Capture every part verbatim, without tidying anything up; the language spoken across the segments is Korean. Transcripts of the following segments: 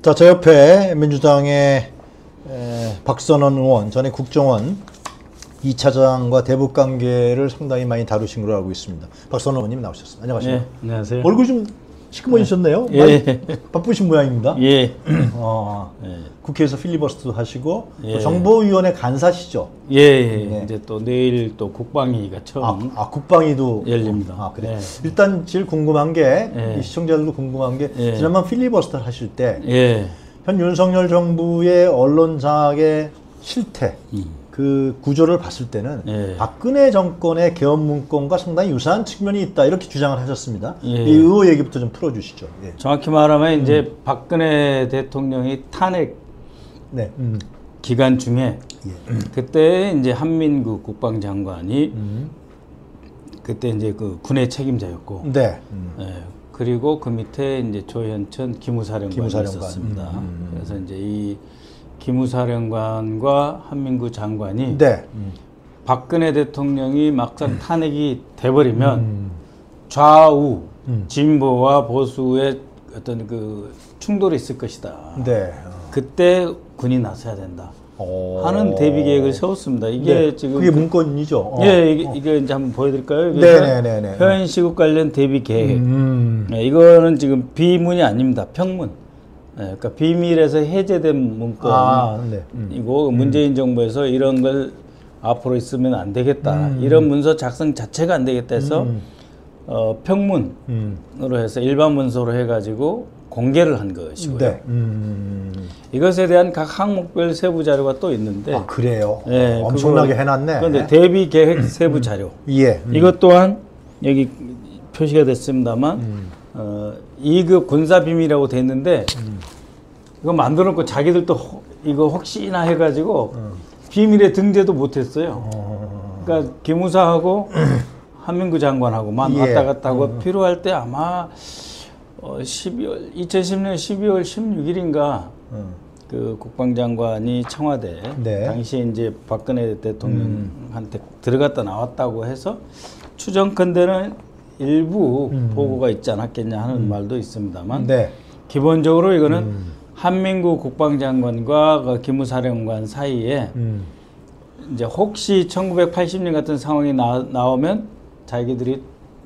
자, 저 옆에 민주당의 에, 박선원 의원, 전에 국정원 이 차장과 대북 관계를 상당히 많이 다루신 걸로 알고 있습니다. 박선원 의원님 나오셨습니다. 안녕하세요. 네, 안녕하세요. 얼굴 좀 시커머지셨네요. 예. 바쁘신 모양입니다. 예. 어, 예. 국회에서 필리버스터 하시고 예. 또 정보위원회 간사시죠. 예, 예. 네. 이제 또 내일 또 국방위가 처음 아, 아 국방위도 열립니다. 아, 그래. 예. 일단 제일 궁금한 게 예. 이 시청자들도 궁금한 게 예. 지난번 필리버스터 하실 때 예. 현 윤석열 정부의 언론 장악의 실태, 음. 그 구조를 봤을 때는 예. 박근혜 정권의 개헌 문건과 상당히 유사한 측면이 있다 이렇게 주장을 하셨습니다. 예. 이 의혹 얘기부터 좀 풀어주시죠. 예. 정확히 말하면 이제 음. 박근혜 대통령이 탄핵 네. 음. 기간 중에 예. 그때 이제 한민구 국방장관이 음. 그때 이제 그 군의 책임자였고, 네. 음. 예. 그리고 그 밑에 이제 조현천 기무사령관이 기무사령관. 있었습니다. 음. 그래서 이제 이 기무사령관과 한민구 장관이 네. 음. 박근혜 대통령이 막상 탄핵이 돼버리면 음. 좌우 음. 진보와 보수의 어떤 그 충돌이 있을 것이다. 네. 그때 군이 나서야 된다. 어. 하는 대비 계획을 세웠습니다. 이게 네. 지금 그게 그- 문건이죠. 어. 예, 이게, 어. 이게 이제 한번 보여드릴까요? 이게 네네네네. 표현 시국 관련 대비 계획. 음. 네, 이거는 지금 비문이 아닙니다. 평문. 네, 그러니까 비밀에서 해제된 문건이고 아, 네. 음. 문재인 정부에서 이런 걸 앞으로 있으면 안 되겠다. 음. 이런 문서 작성 자체가 안 되겠다 해서 음. 어, 평문으로 음. 해서 일반 문서로 해가지고 공개를 한 것이고요. 네. 음. 이것에 대한 각 항목별 세부 자료가 또 있는데, 아, 그래요? 예, 어, 엄청나게 그거- 해놨네. 그런데 대비 계획 세부 자료. 예. 음. 이것 또한 여기 표시가 됐습니다만 음. 어, 이 급 군사 비밀이라고 돼 있는데 음. 이거 만들어놓고 자기들도 혹- 이거 혹시나 해가지고 음. 비밀에 등재도 못했어요. 어. 그러니까 기무사하고 한민구 장관하고만 예. 왔다 갔다 하고 필요할 때 아마 어, 십이월 이천십 년 십이월 십육일인가 음. 그 국방장관이 청와대 네. 당시에 이제 박근혜 대통령한테 들어갔다 나왔다고 해서 추정컨대는 일부 음. 보고가 있지 않았겠냐 하는 말도 있습니다만 네. 기본적으로 이거는 음. 한민구 국방장관과 그 기무사령관 사이에 음. 이제 혹시 천구백팔십 년 같은 상황이 나, 나오면 자기들이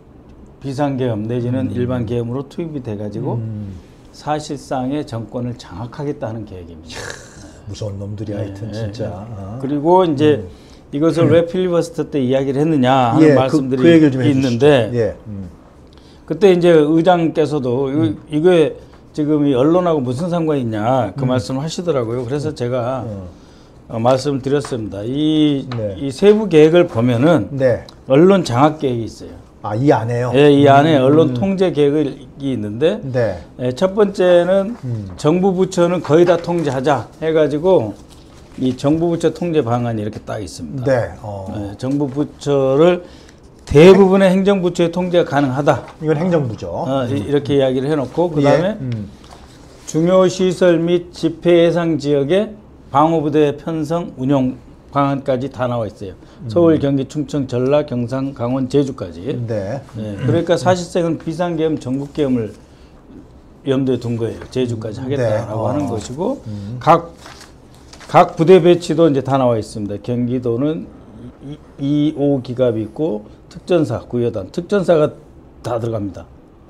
비상계엄 내지는 일반 계엄으로 투입이 돼가지고 음. 사실상의 정권을 장악하겠다는 계획입니다. 무서운 놈들이 하여튼 예, 진짜. 예. 아. 그리고 이제 이것을 왜 필리버스터 때 이야기를 했느냐 하는 예, 말씀들이 그, 그 얘기를 좀 있는데 해주시죠. 예. 음. 그때 이제 의장께서도 음. 이게 지금 이 언론하고 무슨 상관이 있냐 그 음. 말씀을 하시더라고요. 그래서 제가 음. 어, 말씀을 드렸습니다. 이, 네. 이 세부 계획을 보면은 네. 언론 장악 계획이 있어요. 아, 이 안에요? 예, 이 안에 음. 언론 통제 계획이 있는데 네. 예, 첫 번째는 음. 정부 부처는 거의 다 통제하자 해가지고 이 정부 부처 통제 방안이 이렇게 딱 있습니다. 네. 어. 예, 정부 부처를 대부분의 행정부처의 통제가 가능하다. 이건 행정부죠. 어, 이- 이렇게 이야기를 해놓고 그 예. 다음에 음. 중요 시설 및 집회 예상 지역에 방호부대 편성 운영 방안까지 다 나와 있어요. 서울, 경기, 충청, 전라, 경상, 강원, 제주까지. 네. 예, 그러니까 사실상은 비상계엄, 전국계엄을 염두에 둔 거예요. 제주까지 하겠다라고 네. 하는 어. 것이고 각, 각 부대 배치도 이제 다 나와 있습니다. 경기도는 이 호 기갑이 있고 특전사, 구여단, 특전사가 다 들어갑니다.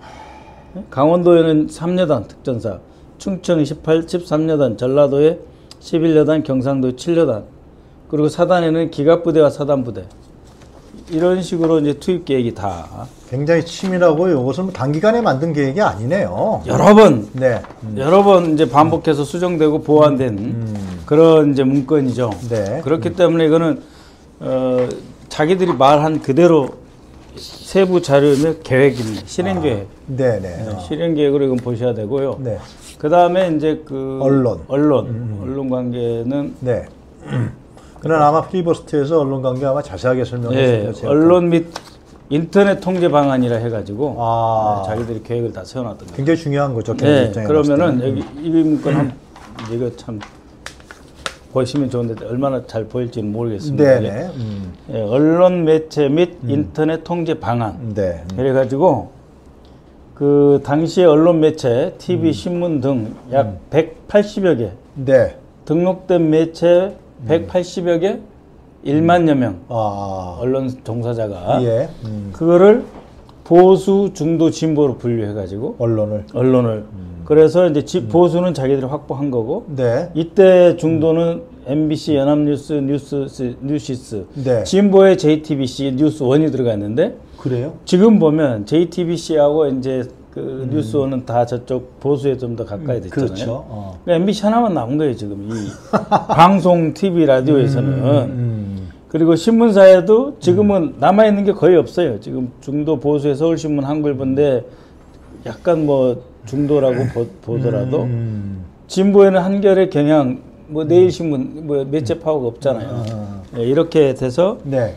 강원도에는 삼 여단 특전사, 충청 십팔, 십삼 여단, 전라도에 십일 여단, 경상도에 칠 여단, 그리고 사단에는 기갑부대와 사단부대. 이런 식으로 이제 투입 계획이 다 굉장히 치밀하고 이것은 뭐 단기간에 만든 계획이 아니네요. 여러 번, 네. 여러 번 이제 반복해서 수정되고 보완된 음. 그런 이제 문건이죠. 네. 그렇기 때문에 이거는 어, 자기들이 말한 그대로 세부 자료의 계획입니다. 실행 계획. 네네. 네, 실행 계획으로 이건 보셔야 되고요. 네. 그 다음에 이제 그 언론. 언론, 음. 언론 관계는 네. 그러나 아마 필리버스터에서 언론 관계 아마 자세하게 설명해 예, 주세요. 언론 및 인터넷 통제 방안이라 해가지고 아. 네, 자기들이 계획을 다 세워놨던 거예요. 굉장히 중요한 거죠. 네, 입장에 그러면은 봤을 때는. 여기 이 문건 한 이거 참 보시면 좋은데 얼마나 잘 보일지는 모르겠습니다. 네네. 음. 예, 언론 매체 및 인터넷 통제 방안. 네. 그래가지고 그 당시에 언론 매체, 티비, 음. 신문 등 약 음. 백팔십여 개 네. 등록된 매체 백팔십여 개 일만여 명 아. 언론 종사자가 예. 음. 그거를 보수, 중도, 진보로 분류해가지고 언론을 언론을 음. 그래서 이제 지, 보수는 자기들이 확보한 거고 네. 이때 중도는 엠비씨, 연합뉴스, 뉴스, 뉴시스, 네. 진보에 제이티비씨, 뉴스원이 들어가 있는데 그래요? 지금 보면 제이티비씨하고 이제 그 음. 뉴스원은 다 저쪽 보수에 좀 더 가까이 됐잖아요. 그렇죠. 어. 그러니까 엠비씨 하나만 남은 거예요 지금 이 방송, 티비, 라디오에서는. 음, 음. 그리고 신문사에도 지금은 음. 남아 있는 게 거의 없어요. 지금 중도 보수의 서울신문, 한글보인데 약간 뭐 중도라고 보, 보더라도 음. 진보에는 한겨레, 경향, 뭐 내일신문, 뭐 매체 파워가 없잖아요. 음. 네, 이렇게 돼서 네.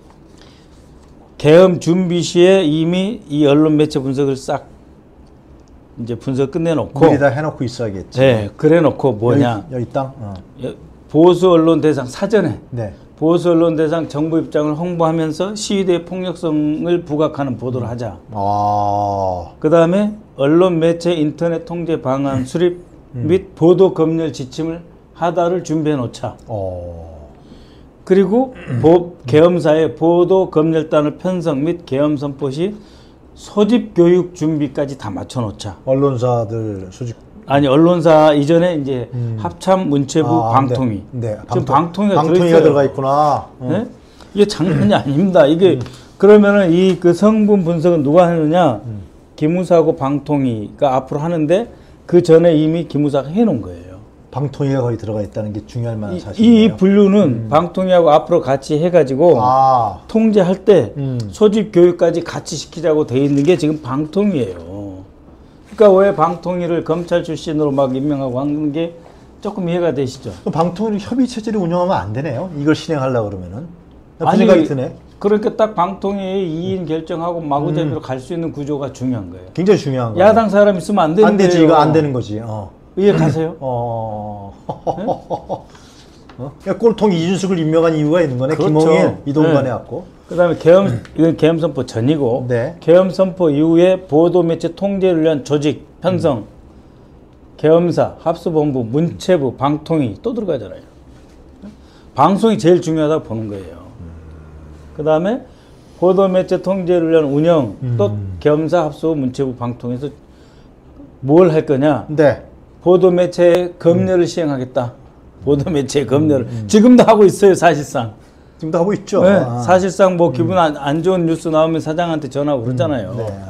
계엄 준비 시에 이미 이 언론 매체 분석을 싹 이제 분석 끝내놓고 미리 다 해놓고 있어야겠지. 네, 그래놓고 뭐냐? 여기, 여기 땅. 어. 보수 언론 대상 사전에 네. 보수 언론 대상 정부 입장을 홍보하면서 시위대의 폭력성을 부각하는 보도를 하자. 아. 그 다음에 언론 매체 인터넷 통제 방안 수립 음. 및 보도 검열 지침을 하다를 준비해 놓자. 어. 그리고 보, 계엄사의 보도 검열단을 편성 및 계엄 선포 시 소집 교육 준비까지 다 맞춰 놓자. 언론사들 소집. 아니 언론사 이전에 이제 음. 합참, 문체부, 아, 방통위. 네. 네. 지금 방통, 방통위가, 방통위가 들어가 있구나. 음. 네? 이게 장난이 아닙니다. 이게 음. 그러면은 이 그 성분 분석은 누가 하느냐? 음. 기무사하고 방통위가 앞으로 하는데 그 전에 이미 기무사가 해놓은 거예요. 방통위가 거의 들어가 있다는 게 중요할 만한 이, 사실이에요. 이 분류는 음. 방통위하고 앞으로 같이 해가지고 아. 통제할 때 음. 소집 교육까지 같이 시키자고 돼 있는 게 지금 방통위예요. 그러니까 왜 방통위를 검찰 출신으로 막 임명하고 하는 게 조금 이해가 되시죠? 방통위를 협의 체제를 운영하면 안 되네요. 이걸 실행하려고 그러면은. 그 아니, 생각이 드네. 그러니까 딱 방통위의 이 인 결정하고 마구잡이로 음. 갈 수 있는 구조가 중요한 거예요. 굉장히 중요한 거예요. 야당 사람 있으면 안 되는 안 되지. 거예요. 이거 안 되는 거지. 어. 이해 가세요? 어. 네? 어? 그러니까 꼴통 이준석을 임명한 이유가 있는 거네. 그렇죠. 김홍일 이동관에 네. 갖고. 그다음에 계엄 이건 계엄 선포 전이고 네. 계엄 선포 이후에 보도 매체 통제를 위한 조직 편성, 음. 계엄사, 합수본부, 문체부, 방통위 또 들어가잖아요. 방송이 제일 중요하다고 보는 거예요. 음. 그다음에 보도 매체 통제를 위한 운영, 음. 또 계엄사, 합수, 문체부, 방통위에서 뭘 할 거냐? 네. 보도 매체 검열을 음. 시행하겠다. 보도 매체 검열을 음. 지금도 하고 있어요, 사실상. 지금도 하고 있죠. 네, 아. 사실상 뭐 기분 음. 안, 안 좋은 뉴스 나오면 사장한테 전화하고 그러잖아요. 음. 네.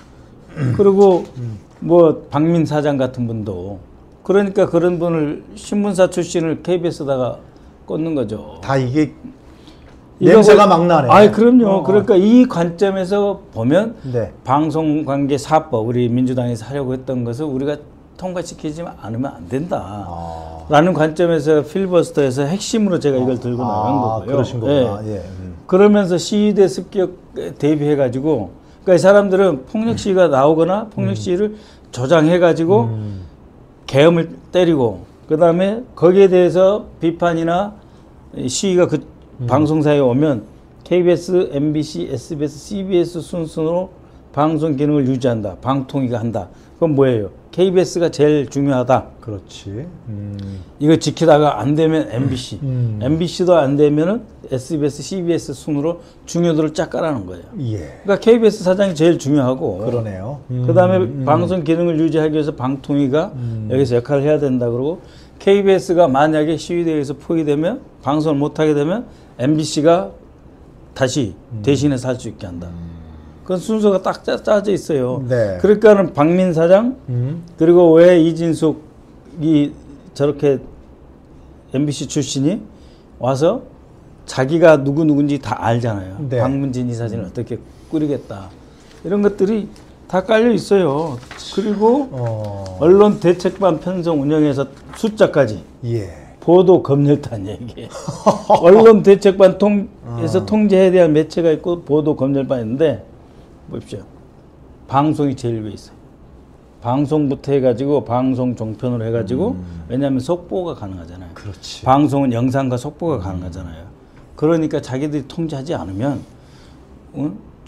그리고 음. 뭐 박민 사장 같은 분도 그러니까 그런 분을 신문사 출신을 케이비에스에다가 꽂는 거죠. 다 이게 냄새가 막 나네. 아, 그럼요. 어. 그러니까 이 관점에서 보면 네. 방송관계사법 우리 민주당에서 하려고 했던 것을 우리가 통과시키지 않으면 안 된다. 아. 라는 관점에서 필버스터에서 핵심으로 제가 이걸 들고 아. 나간 거고요. 그러신 거구나. 네. 예. 음. 그러면서 시위대 습격 대비해가지고 그러니까 이 사람들은 폭력 시위가 나오거나 폭력 시위를 음. 조장해가지고 음. 계엄을 때리고 그 다음에 거기에 대해서 비판이나 시위가 그 음. 방송사에 오면 케이비에스, 엠비씨, 에스비에스, 씨비에스 순서로 방송 기능을 유지한다. 방통위가 한다. 그건 뭐예요? 케이비에스가 제일 중요하다. 그렇지. 음. 이거 지키다가 안 되면 엠비씨, 음. 엠비씨도 안 되면은 에스비에스, 씨비에스 순으로 중요도를 쫙 깔아놓은 거예요. 예. 그러니까 케이비에스 사장이 제일 중요하고. 그러네요. 음. 그 다음에 음. 방송 기능을 유지하기 위해서 방통위가 음. 여기서 역할을 해야 된다 그러고 케이비에스가 만약에 시위대에서 포위되면 방송을 못하게 되면 엠비씨가 다시 음. 대신해서 할 수 있게 한다. 그건 순서가 딱 짜, 짜져 있어요. 네. 그러니까는 박민 사장 음. 그리고 왜 이진숙이 저렇게 엠비씨 출신이 와서 자기가 누구 누군지 다 알잖아요. 네. 박문진 이 사진을 어떻게 꾸리겠다. 이런 것들이 다 깔려 있어요. 그리고 어. 언론 대책반 편성 운영에서 숫자까지. 예. 보도 검열단 얘기. 언론 대책반 통에서 어. 통제해야 될 매체가 있고 보도 검열반이 있는데 보십시오. 방송이 제일 위에 있어요. 방송부터 해가지고 방송 종편으로 해가지고 음. 왜냐하면 속보가 가능하잖아요. 그렇지. 방송은 영상과 속보가 음. 가능하잖아요. 그러니까 자기들이 통제하지 않으면 어?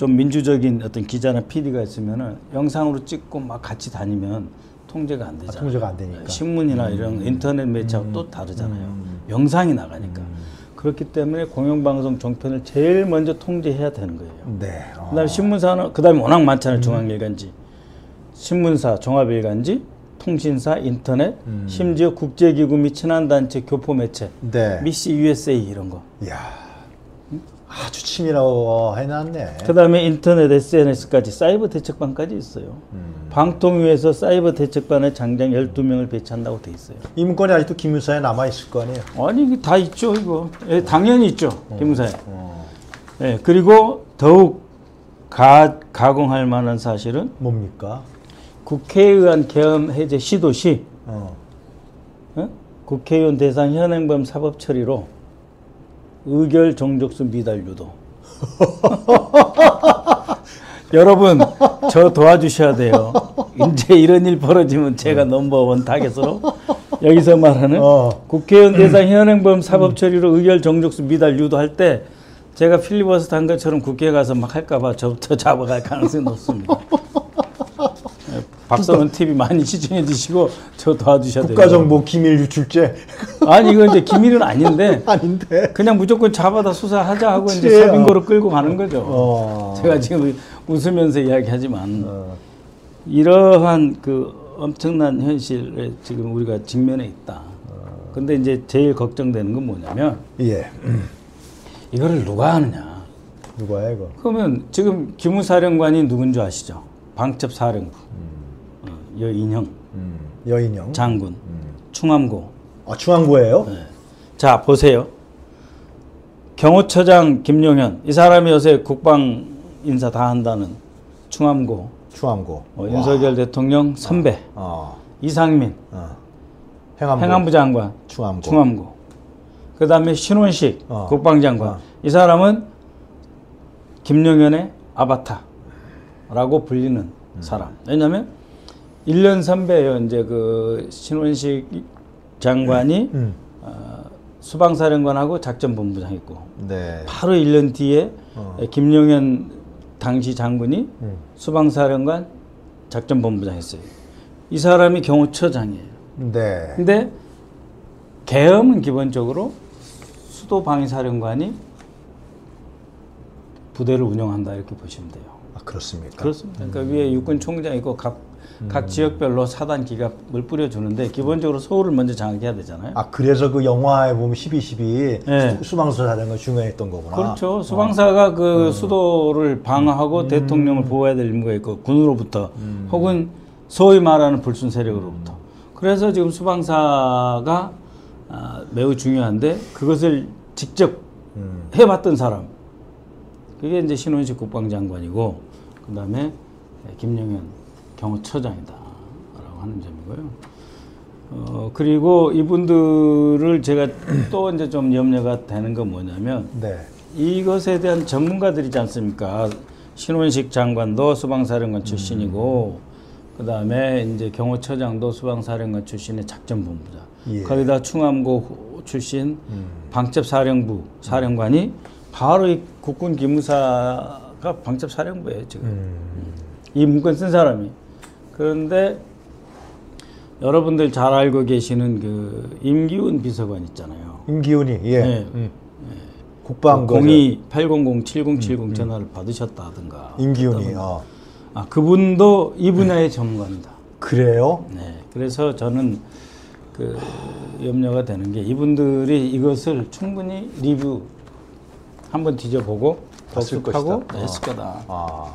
좀 민주적인 어떤 기자나 피디가 있으면은 영상으로 찍고 막 같이 다니면 통제가 안 되잖아요. 아, 통제가 안 되니까. 신문이나 음. 이런 인터넷 매체하고 음. 또 다르잖아요. 음. 영상이 나가니까. 음. 그렇기 때문에 공영방송 종편을 제일 먼저 통제해야 되는 거예요. 네. 어. 그다음에 신문사는 그다음에 워낙 많잖아요. 중앙일간지, 신문사, 종합일간지, 통신사, 인터넷, 음. 심지어 국제기구 및 친한단체, 교포매체, 네. 미씨 유에스에이 이런 거. 이야. 아주 치밀하고 해놨네. 그다음에 인터넷, 에스엔에스까지 사이버 대책반까지 있어요. 음. 방통위에서 사이버 대책반에 장장 열두 명을 배치한다고 돼 있어요. 이 문건이 아직도 기무사에 남아 있을 거 아니에요? 아니 이게 다 있죠 이거. 예, 당연히 있죠. 기무사에. 어. 예, 그리고 더욱 가, 가공할 만한 사실은 뭡니까? 국회의원 계엄 해제 시도 시 어. 어? 국회의원 대상 현행범 사법 처리로 의결 정족수 미달 유도. 여러분 저 도와주셔야 돼요. 이제 이런 일 벌어지면 제가 넘버원 타겟으로 여기서 말하는 어. 국회의원 대상 현행범 사법 처리로 의결 정족수 미달 유도할 때 제가 필리버스터 한 것처럼 국회에 가서 막 할까봐 저부터 잡아갈 가능성이 높습니다. 박선원 티비 많이 시청해 주시고 저 도와주셔야 돼요. 국가정보 기밀 유출죄? 아니 이거 이제 기밀은 아닌데 아닌데. 그냥 무조건 잡아다 수사하자 하고 그치. 이제 서빙고로 끌고 가는 거죠. 어. 제가 지금 웃으면서 이야기하지만 어. 이러한 그 엄청난 현실에 지금 우리가 직면해 있다. 근데 이제 제일 걱정되는 건 뭐냐면 예. 이거를 누가 하느냐. 누가야 이거? 그러면 지금 기무사령관이 누군 줄 아시죠? 방첩사령부 어, 여인형 음. 여인형. 장군 음. 충암고. 아 중앙고예요? 네. 자 보세요. 경호처장 김용현 이 사람이 요새 국방 인사 다 한다는 충암고. 중앙고. 어, 윤석열 대통령 선배. 어. 이상민 어. 행안부. 행안부 장관 중앙고. 충암고. 그 다음에 신원식 어. 국방장관. 어. 이 사람은 김용현의 아바타라고 불리는 음. 사람. 왜냐하면 일 년 선배예요. 이제 그 신원식 장관이 음. 어, 수방사령관하고 작전본부장했고 네. 바로 일 년 뒤에 어. 김용현 당시 장군이 음. 수방사령관 작전본부장했어요. 이 사람이 경호처장이에요. 네. 근데 계엄은 기본적으로 수도방위사령관이 부대를 운영한다 이렇게 보시면 돼요. 아 그렇습니까? 그렇습니다. 그러니까 위에 육군 총장이 있고 각, 각 지역별로 사단 기갑을 뿌려주는데 기본적으로 서울을 먼저 장악해야 되잖아요. 아 그래서 그 영화에 보면 십이 십이 네. 수방사 자는 거 중요했던 거구나. 그렇죠. 수방사가 그 수도를 방어하고 대통령을 보호해야 될 의무가 있고 군으로부터 혹은 소위 말하는 불순 세력으로부터. 그래서 지금 수방사가 아, 매우 중요한데 그것을 직접 음. 해봤던 사람. 그게 이제 신원식 국방장관이고 그 다음에 김용현 경호처장이다 라고 하는 점이고요. 어, 그리고 이분들을 제가 또 이제 좀 염려가 되는 건 뭐냐면 네. 이것에 대한 전문가들이지 않습니까? 신원식 장관도 수방사령관 출신이고 그 다음에 이제 경호처장도 수방사령관 출신의 작전본부장. 예. 거기다 충암고 출신 음. 방첩사령부 사령관이 바로 이 국군 기무사가 방첩사령부예요 지금. 음. 이 문건 쓴 사람이. 그런데 여러분들 잘 알고 계시는 그 임기훈 비서관 있잖아요. 임기훈이 예. 네. 음. 국방 그 공이 팔공공 칠공칠공 음, 전화를 받으셨다든가. 임기훈이. 어. 아 그분도 이 분야의 전문가입니다. 그래요? 네. 그래서 저는 그 염려가 되는 게 이분들이 이것을 충분히 리뷰 한번 뒤져보고 봤을 독특하고 것이다. 했을 거다. 아.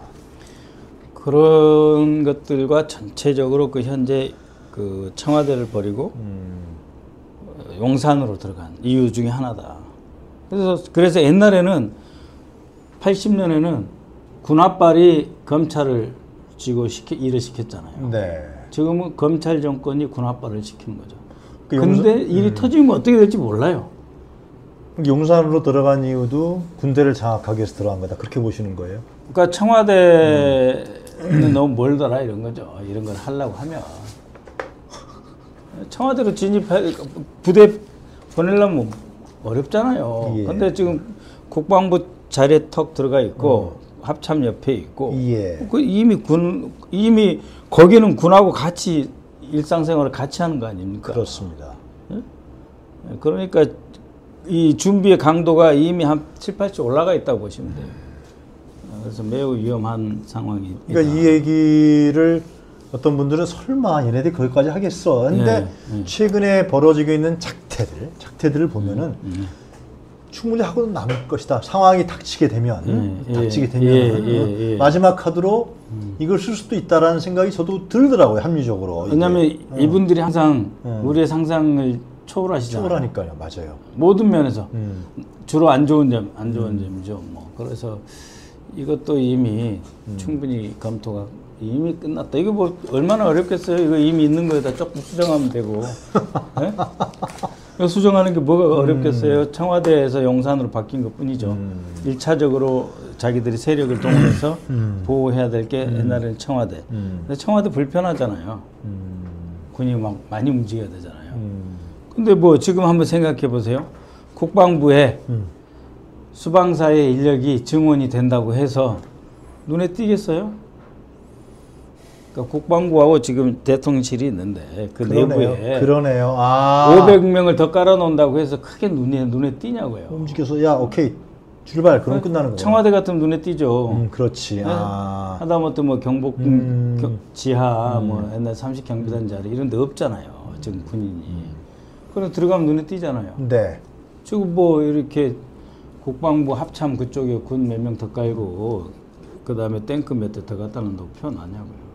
그런 것들과 전체적으로 그 현재 그 청와대를 버리고 음. 용산으로 들어간 이유 중에 하나다. 그래서 그래서 옛날에는 팔십 년에는 군합발이 검찰을 쥐고 시키, 일을 시켰잖아요. 네. 지금은 검찰 정권이 군합발을 시키는 거죠. 그 근데 용산- 일이 음. 터지면 어떻게 될지 몰라요. 용산으로 들어간 이유도 군대를 장악하기 위해서 들어간 거다. 그렇게 보시는 거예요? 그러니까 청와대는 너무 멀더라 이런 거죠. 이런 걸 하려고 하면 청와대로 진입해 부대 보내려면 어렵잖아요. 예. 근데 지금 국방부 자리에 턱 들어가 있고 합참 옆에 있고 예. 그 이미 군 이미 거기는 군하고 같이 일상생활을 같이 하는 거 아닙니까? 그렇습니다. 예? 그러니까 이 준비의 강도가 이미 한 칠, 팔 주 올라가 있다고 보시면 돼요. 그래서 매우 위험한 상황입니다. 그러니까 이 얘기를 어떤 분들은 설마 얘네들이 거기까지 하겠어. 근데 네, 네. 최근에 벌어지고 있는 작태들, 작태들을 보면은 음, 음. 충분히 하고 남을 것이다. 상황이 닥치게 되면, 예, 닥치게 예, 되면 예, 예, 예. 마지막 카드로 음. 이걸 쓸 수도 있다라는 생각이 저도 들더라고요. 합리적으로. 왜냐하면 이게. 이분들이 항상 어. 우리의 상상을 초월하시잖아요. 초월하니까요. 맞아요. 모든 면에서 음. 주로 안 좋은 점, 안 좋은 음. 점이죠. 뭐 그래서 이것도 이미 음. 충분히 검토가 이미 끝났다. 이거 뭐 얼마나 어렵겠어요. 이거 이미 있는 거에다 조금 수정하면 되고. 네? 이거 수정하는 게 뭐가 어렵겠어요. 음. 청와대에서 용산으로 바뀐 것뿐이죠. 음. 일차적으로 자기들이 세력을 동원해서 음. 보호해야 될 게 옛날에는 청와대. 음. 근데 청와대 불편하잖아요. 음. 군이 막 많이 움직여야 되잖아요. 음. 근데 뭐 지금 한번 생각해 보세요. 국방부에 음. 수방사의 인력이 증원이 된다고 해서 눈에 띄겠어요? 그러니까 국방부하고 지금 대통령실이 있는데 그 그러네요. 내부에 그러네요. 아. 오백 명을 더 깔아 놓는다고 해서 크게 눈에 눈에 띄냐고요. 움직여서 야 오케이 출발. 그럼 끝나는 거예요. 청와대 같으면 눈에 띄죠. 음, 그렇지. 네? 아. 하다못해 뭐 경복 음. 겨- 지하 음. 뭐 옛날 삼십 경비단 자리 이런 데 없잖아요. 지금 군인이. 그럼 들어가면 눈에 띄잖아요. 네. 지금 뭐 이렇게 국방부 합참 그쪽에 군 몇 명 더 깔고 그 다음에 탱크 몇 대 더 갖다 놓는다고 표현하냐고요.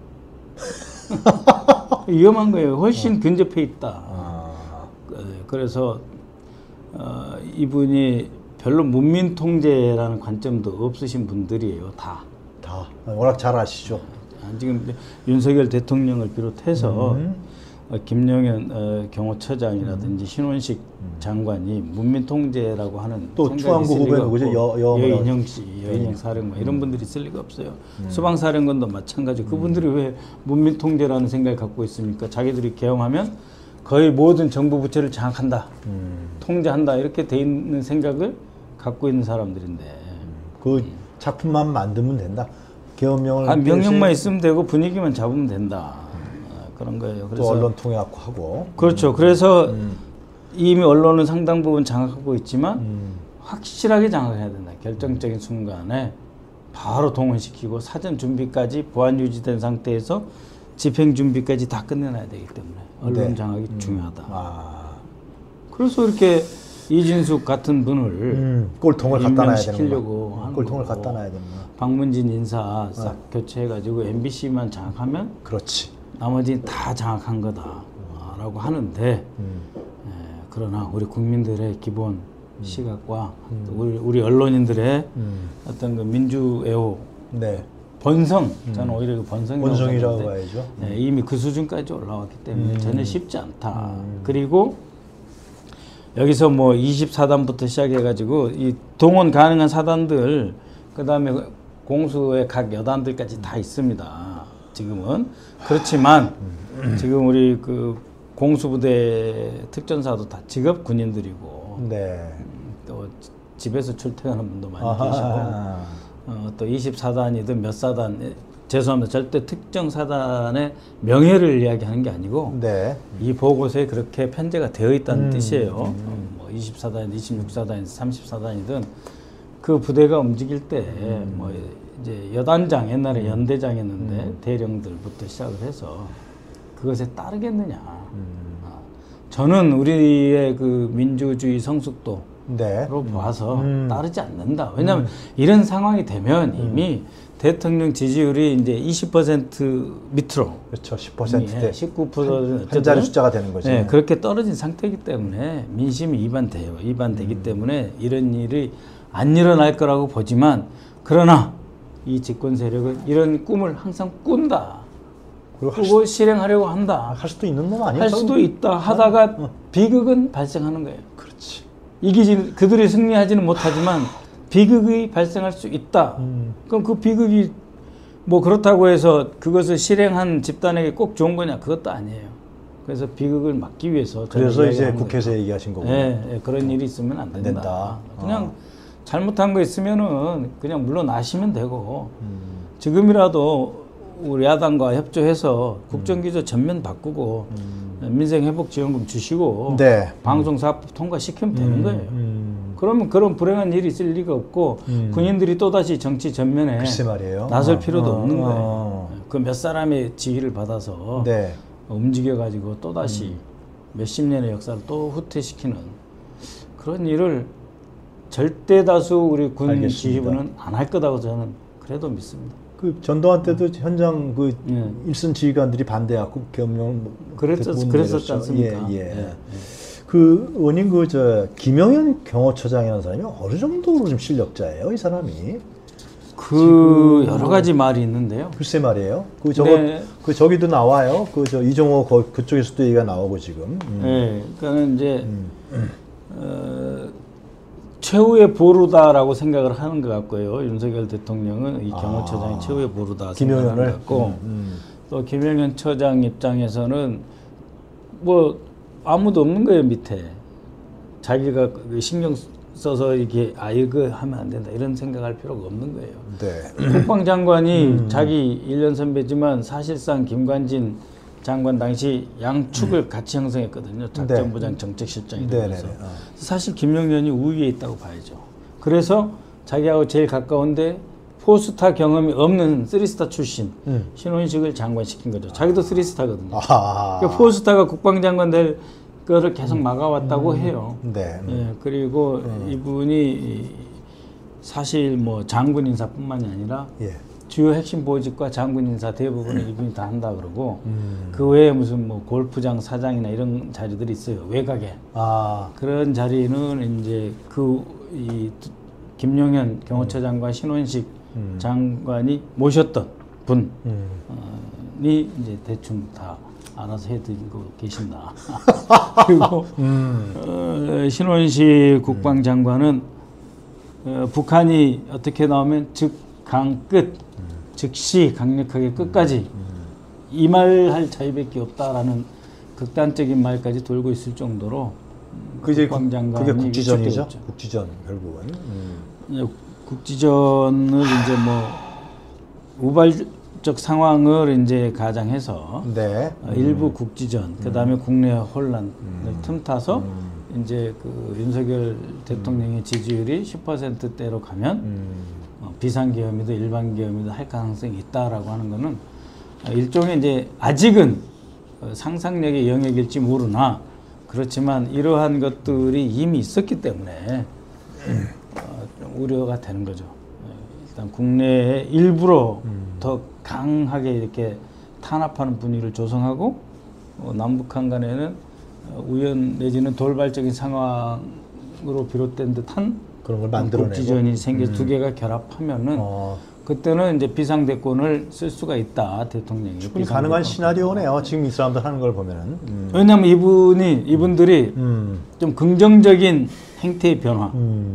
위험한 거예요. 훨씬 어. 근접해 있다. 아. 네, 그래서 어, 이분이 별로 문민 통제라는 관점도 없으신 분들이에요. 다. 다 워낙 잘 아시죠. 아, 지금 이제 윤석열 대통령을 비롯해서 음. 어, 김영현 어, 경호처장이라든지 신원식 음. 장관이 문민 통제라고 하는 또 생각이 중앙부 있을 후보에 리가 누구죠? 없고, 여- 여- 여인형 씨, 여인형 여인형. 사령관 이런 분들이 있을 리가 없어요. 음. 수방사령관도 마찬가지. 그분들이 왜 문민 통제라는 생각을 갖고 있습니까? 자기들이 계엄하면 거의 모든 정부 부처를 장악한다, 음. 통제한다 이렇게 돼 있는 생각을 갖고 있는 사람들인데 그 작품만 만들면 된다. 계엄령을 아, 명령만 대신 있으면 되고 분위기만 잡으면 된다. 아, 그런 거예요. 또 그래서 언론 통해갖고 하고. 그렇죠. 그래서 음. 이미 언론은 상당 부분 장악하고 있지만 음. 확실하게 장악해야 된다. 결정적인 순간에 바로 동원시키고 사전 준비까지 보안 유지된 상태에서 집행 준비까지 다 끝내놔야 되기 때문에 언론 네. 장악이 음. 중요하다. 아. 그래서 이렇게 이진숙 같은 분을 음. 꼴통을 갖다 놔야 되는 임명시키려고 거. 하는 꼴통을 거고. 갖다 놔야 되는 거. 박문진 인사 싹 교체해가지고 엠비씨만 장악하면 그렇지. 나머지는 다 장악한 거다라고 하는데 음. 에, 그러나 우리 국민들의 기본 시각과 또 우리, 우리 언론인들의 음. 어떤 그 민주애호 네. 번성 저는 오히려 그 번성이라고 본성이라고 생각하는데 봐야죠. 네, 이미 그 수준까지 올라왔기 때문에 음. 전혀 쉽지 않다. 음. 그리고 여기서 뭐 이십사 단부터 시작해가지고 이 동원 가능한 사단들 그 다음에 공수의 각 여단들까지 다 있습니다. 지금은 그렇지만 지금 우리 그 공수부대 특전사도 다 직업 군인들이고 네. 또 집에서 출퇴근하는 분도 많이 아하. 계시고 어, 또 이십사 단이든 몇 사단 죄송합니다. 절대 특정 사단의 명예를 이야기하는 게 아니고 네. 이 보고서에 그렇게 편제가 되어 있다는 음, 뜻이에요. 음, 어, 뭐 이십사 단이든 이십육 사단이든 삼십사 단이든 그 부대가 움직일 때 뭐 음. 이제 여단장 옛날에 연대장이었는데 대령들부터 시작을 해서 그것에 따르겠느냐. 음. 아, 저는 우리의 그 민주주의 성숙도로 네. 봐서 음. 따르지 않는다. 왜냐하면 이런 상황이 되면 이미 대통령 지지율이 이제 이십 퍼센트 밑으로 그렇죠. 십 퍼센트대. 십구 퍼센트 한 자리 숫자가 되는 거죠. 네, 그렇게 떨어진 상태이기 때문에 민심이 이반돼요. 이반되기 음. 때문에 이런 일이 안 일어날 거라고 보지만 그러나 이 집권 세력은 이런 꿈을 항상 꾼다. 그리고 할, 꾸고 실행하려고 한다. 할 수도 있는 놈 아니에요? 할 수도 있다 하다가 비극은 발생하는 거예요. 그렇지. 이기지 그들이 승리하지는 못하지만 비극이 발생할 수 있다. 음. 그럼 그 비극이 뭐 그렇다고 해서 그것을 실행한 집단에게 꼭 좋은 거냐? 그것도 아니에요. 그래서 비극을 막기 위해서 저는 그래서 이제 이야기하는 국회에서 거죠. 얘기하신 거군요. 예, 예, 그런 일이 있으면 안 된다. 된다. 그냥 어. 잘못한 거 있으면은 그냥 물러나시면 되고 음. 지금이라도 우리 야당과 협조해서 국정기조 전면 바꾸고 음. 민생회복지원금 주시고 네. 방송사법 통과시키면 되는 음. 거예요. 음. 그러면 그런 불행한 일이 있을 리가 없고 음. 군인들이 또다시 정치 전면에 글쎄 말이에요. 나설 어, 필요도 어, 없는 거예요. 어. 그 몇 사람의 지휘를 받아서 네. 움직여가지고 또다시 음. 몇십 년의 역사를 또 후퇴시키는 그런 일을 절대 다수 우리 군 알겠습니다. 지휘부는 안 할 거다고 저는 그래도 믿습니다. 그 전두환 때도 현장 그 예. 일선 지휘관들이 반대하고 겸용 그랬었, 그랬었지 않습니까? 예, 예. 예, 예. 그 원인 그 저 김영현 경호처장이라는 사람이 어느 정도로 좀 실력자예요, 이 사람이? 그 여러 가지 말이 있는데요. 글쎄 말이에요. 그 저거 네. 그 저기도 나와요. 그 저 이종호 거, 그쪽에서도 얘기가 나오고 지금. 음. 예, 그러니까 이제 음. 어, 최후의 보루다라고 생각을 하는 것 같고요. 윤석열 대통령은 이 경호처장이 아. 최후의 보루다 생각하는 것 김영현을 같고 음, 음. 또 김영현 처장 입장에서는 뭐 아무도 없는 거예요 밑에 자기가 신경 써서 이렇게 아 이거 하면 안 된다 이런 생각할 필요가 없는 거예요. 네. 국방장관이 음. 자기 일 년 선배지만 사실상 김관진 장관 당시 양축을 같이 형성했거든요. 작전부장 정책실장이 되면서 네네네. 어. 사실 김영현이 우위에 있다고 봐야죠. 그래서 자기하고 제일 가까운데 포스타 경험이 없는 쓰리스타 출신 음. 신원식을 장관시킨 거죠. 자기도 쓰리스타거든요. 아. 그러니까 포스타가 국방장관 될 거를 계속 막아왔다고 음. 해요. 네. 예, 그리고 음. 이분이 사실 뭐 장군 인사뿐만이 아니라 예. 주요 핵심 보직과 장군 인사 대부분을 이분이 다 한다 그러고 음. 그 외에 무슨 뭐 골프장 사장이나 이런 자리들이 있어요. 외곽에. 아. 그런 자리는 이제 그 이 김용현 경호처장과 신원식 음. 장관이 모셨던 분이 음. 이제 대충 다 알아서 해드리고 계신다. 그리고 음. 어, 신원식 국방장관은 어, 북한이 어떻게 나오면 즉강 끝, 즉시 강력하게 끝까지 이 말 할 자유밖에 없다라는 극단적인 말까지 돌고 있을 정도로 그게 국방장관이 그게 국지전이죠. 위축되었죠. 국지전 결국은. 음. 이제 국지전을 이제 뭐 우발적 상황을 이제 가장해서 네. 어, 일부 국지전, 그 다음에 국내 혼란을 틈타서 음. 이제 그 윤석열 대통령의 지지율이 십 퍼센트대로 가면 음. 어, 비상계엄이든 일반계엄이든 할 가능성이 있다라고 하는 거는 어, 일종의 이제 아직은 어, 상상력의 영역일지 모르나 그렇지만 이러한 것들이 이미 있었기 때문에 어, 좀 우려가 되는 거죠. 어, 일단 국내에 일부러 음. 더 강하게 이렇게 탄압하는 분위기를 조성하고 어, 남북한 간에는 어, 우연 내지는 돌발적인 상황으로 비롯된 듯한 그런 걸 만들어내고. 국지전이 생겨 두 개가 결합하면은 어. 그때는 이제 비상대권을 쓸 수가 있다 대통령이. 충분히 가능한 시나리오네요. 지금 이 사람들 하는 걸 보면은. 음. 왜냐하면 이분이 이분들이 음. 좀 긍정적인 행태의 변화. 음.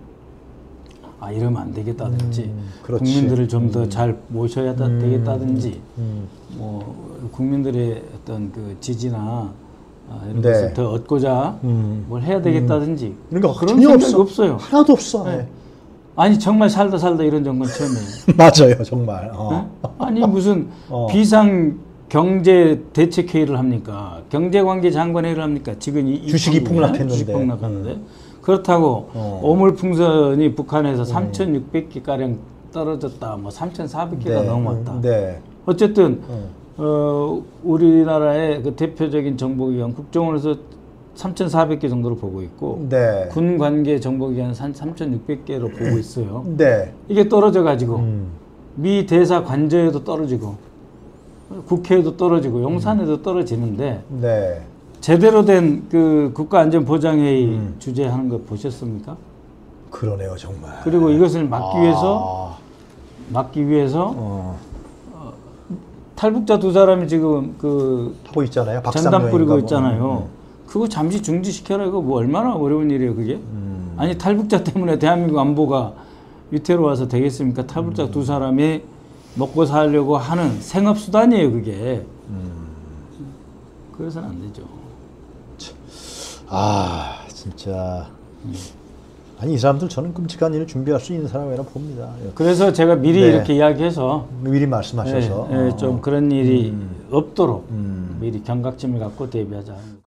아 이러면 안 되겠다든지 음, 그렇지. 국민들을 좀 더 잘 모셔야 다- 음. 되겠다든지 음. 뭐 국민들의 어떤 그 지지나 아, 이런 네. 것을 더 얻고자 음. 뭘 해야 되겠다든지 그러니까 그런 전혀 생각이 없어. 없어요. 하나도 없어. 네. 네. 아니 정말 살다 살다 이런 정권 처음이에요. 맞아요, 정말. 어. 네? 아니 무슨 어. 비상 경제 대책 회의를 합니까? 경제관계 장관 회의를 합니까? 지금 이 주식이 이 폭락했는데. 주식 폭락하는데 그렇다고 어. 오물풍선이 북한에서 삼천육백 개 가량 떨어졌다, 뭐 삼천사백 개가 네. 넘어왔다. 네. 어쨌든 어. 어, 우리나라의 그 대표적인 정보기관 국정원에서 삼천사백 개 정도로 보고 있고 네. 군 관계 정보기관은 한 삼천육백 개로 보고 있어요. 네. 이게 떨어져 가지고 음. 미 대사 관저에도 떨어지고 국회에도 떨어지고 용산에도 떨어지는데 네. 제대로 된 그 국가안전보장회의 음. 주재하는 거 보셨습니까? 그러네요, 정말. 그리고 이것을 막기 아. 위해서 막기 위해서 어. 탈북자 두 사람이 지금 그 하고 있잖아요. 전담 뿌리고 뭐. 있잖아요. 그거 잠시 중지시켜라. 이거 뭐 얼마나 어려운 일이에요, 그게? 음. 아니 탈북자 때문에 대한민국 안보가 위태로워서 되겠습니까? 탈북자 음. 두 사람이 먹고 살려고 하는 생업 수단이에요, 그게. 음. 그래서는 안 되죠. 아, 진짜. 아니 이 사람들 저는 끔찍한 일을 준비할 수 있는 사람이라 봅니다. 그래서 제가 미리 네. 이렇게 이야기해서 미리 말씀하셔서 예, 예, 좀 어. 그런 일이 음. 없도록 음. 미리 경각심을 갖고 대비하자.